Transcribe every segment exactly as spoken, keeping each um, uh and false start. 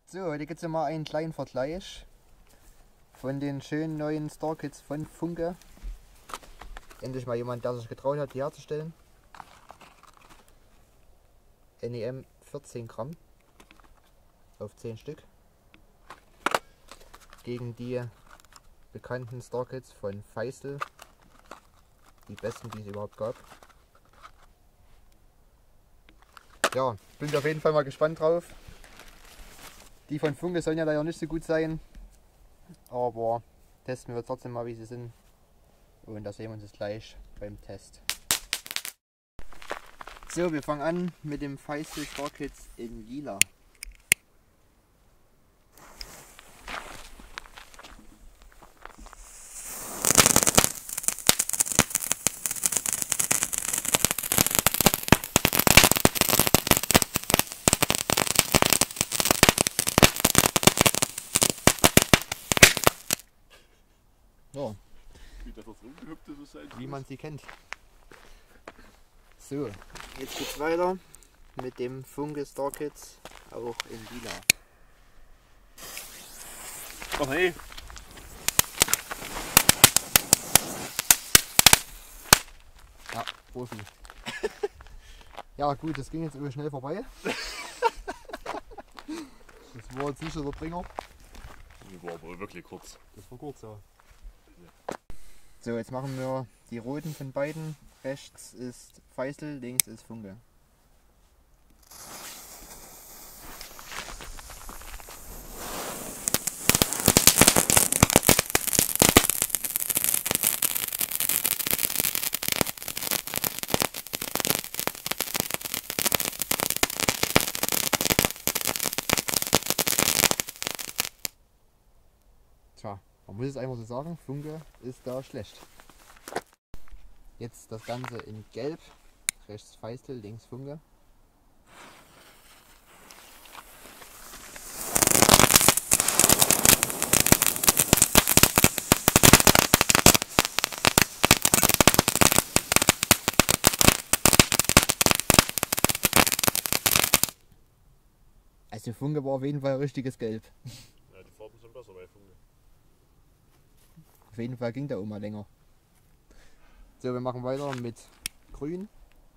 So, heute gibt es ja mal einen kleinen Vergleich von den schönen neuen Starkits von Funke. Endlich mal jemand, der sich getraut hat, die herzustellen. N E M vierzehn Gramm auf zehn Stück. Gegen die bekannten Starkits von Feistel. Die besten, die es überhaupt gab. Ja, bin auf jeden Fall mal gespannt drauf. Die von Funke sollen ja leider nicht so gut sein, aber testen wir trotzdem mal, wie sie sind. Und da sehen wir uns jetzt gleich beim Test. So, wir fangen an mit dem Feistel Starkits in lila. Ja. Wie das rumgehüpft ist, sein Wie man sie kennt. So, jetzt geht's weiter mit dem Funke Starkits, auch in lila. Oh hey! Ja, Profi. Ja gut, das ging jetzt über schnell vorbei. Das war jetzt nicht so der Bringer. Die war aber wirklich kurz. Das war kurz, ja. So, jetzt machen wir die roten von beiden. Rechts ist Feistel, links ist Funke. Tja, man muss es einfach so sagen, Funke ist da schlecht. Jetzt das Ganze in Gelb, rechts Feistel, links Funke. Also Funke war auf jeden Fall richtiges Gelb. Ja, die Farben sind besser bei Funke. Auf jeden Fall ging der Oma länger. So, wir machen weiter mit Grün.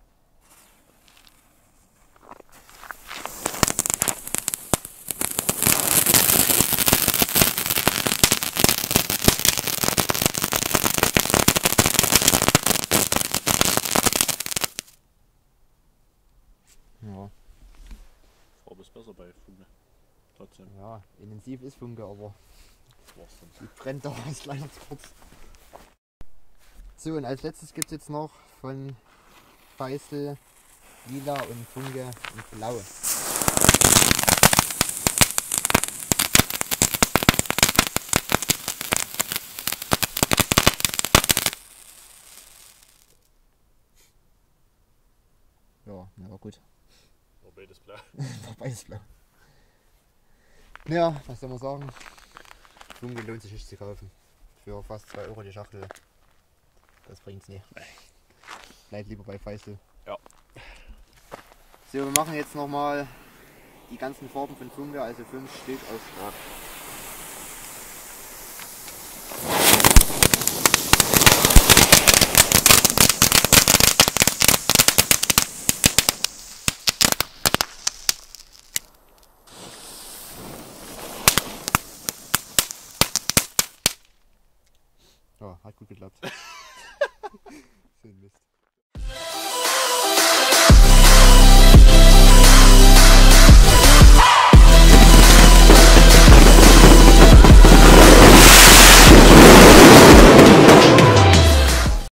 Ja, Farbe ist besser bei Funke. Trotzdem. ja, intensiv ist Funke, aber Das war's dann. die brennt da ist leider zu kurz. So, und als letztes gibt es jetzt noch von Feistel lila und Funke und blau. Ja, na war gut. War beides blau. War beides blau. Ja, was soll man sagen? Funke lohnt sich nicht zu kaufen. Für fast zwei Euro die Schachtel. Das bringt's nicht. Bleibt lieber bei Feistel. Ja. So, wir machen jetzt nochmal die ganzen Farben von Funke, also fünf Stück aus Schwarz. Ja, hat gut geklappt. So ein Mist.